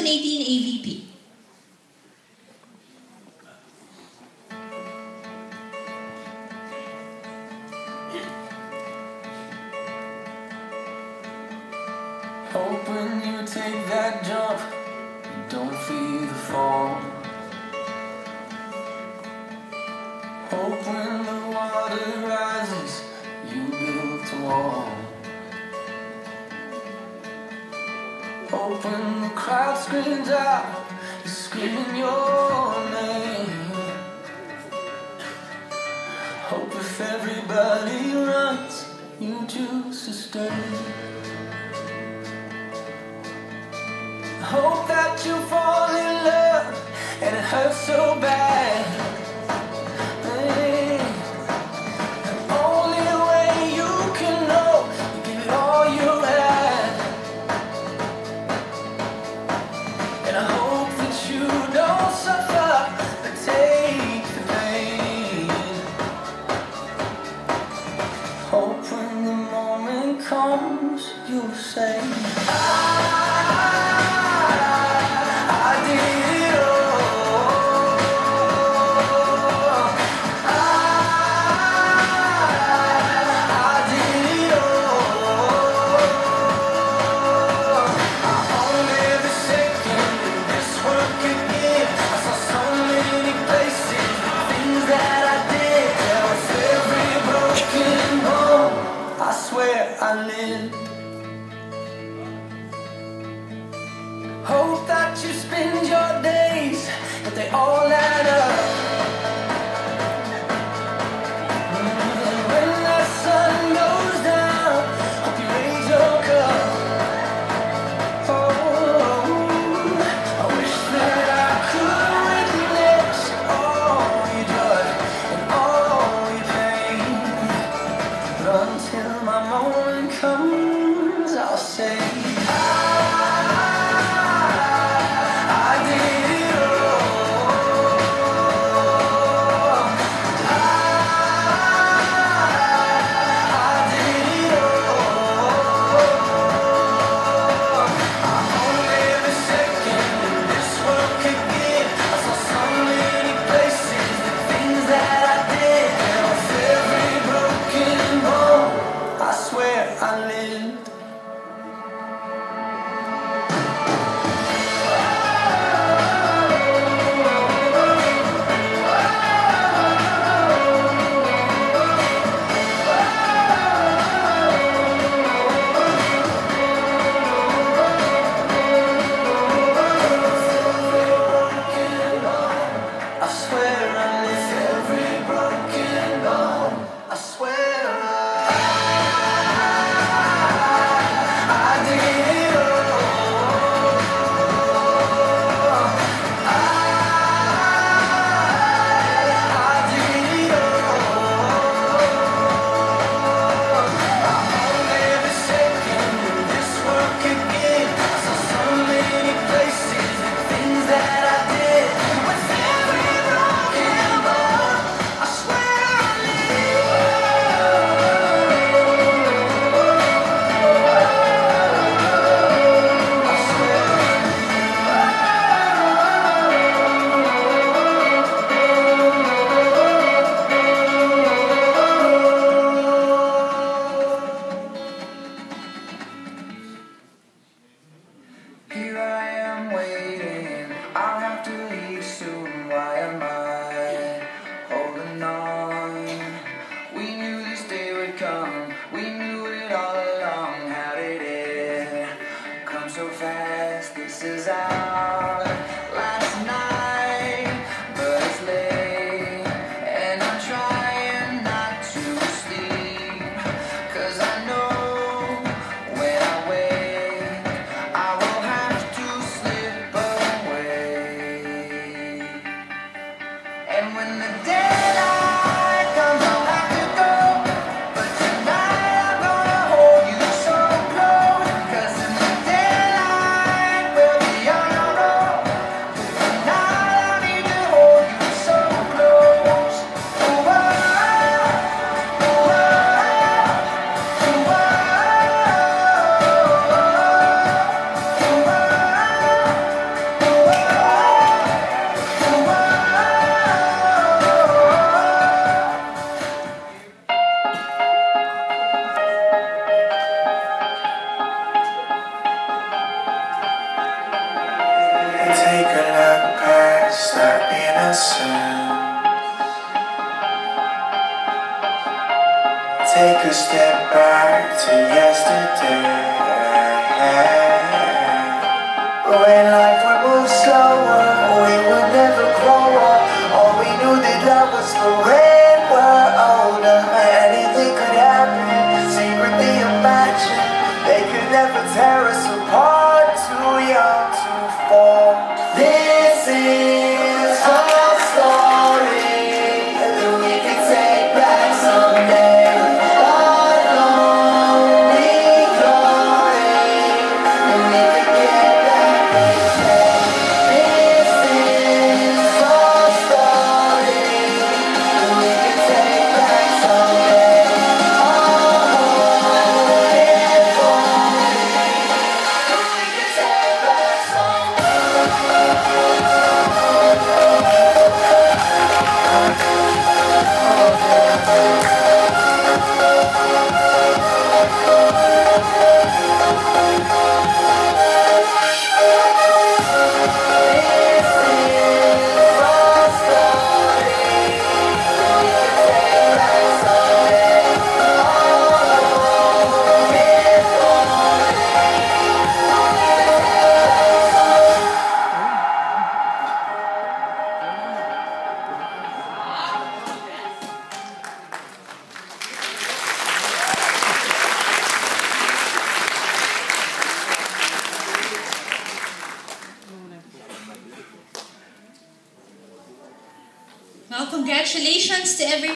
2018 AVP. Hope when you take that jump, you don't feel the fall. Hope when the water rises, you build a wall. Hope when the crowd screams out, you're screaming your name. Hope if everybody runs, you choose to stay. Hope that you fall in love and it hurts so bad. Hey, the only way you can know, you give it all you had. And I hope that you don't suffer or take the pain. Hope when the moment comes, you'll say, I live. Hope that you spend your days, but they all add up. And when the sun goes down, hope you raise your cup. Oh, I wish that I could witness all your joy and all your pain. But until my moment comes, I'll say I lived. I swear I lived every broken bone. I swear here I am waiting, I'll have to leave soon, why am I holding on? We knew this day would come, we knew it all along. How did it come so fast? This is our last night, but it's late, and I'm trying not to sleep, 'cause I know when I wake, I will have to slip away. And when the daylight comes, I'll have to go, but tonight I'm gonna hold you so close, 'cause in the daylight we'll be on our own. lessons. Take a step back to yesterday. When life would move slower, we would never grow up. All we knew that love was for when we're older. Anything could happen, secretly imagine. They could never tear us apart, too young to fall. This is our story that we can take back someday. Well, congratulations to everyone.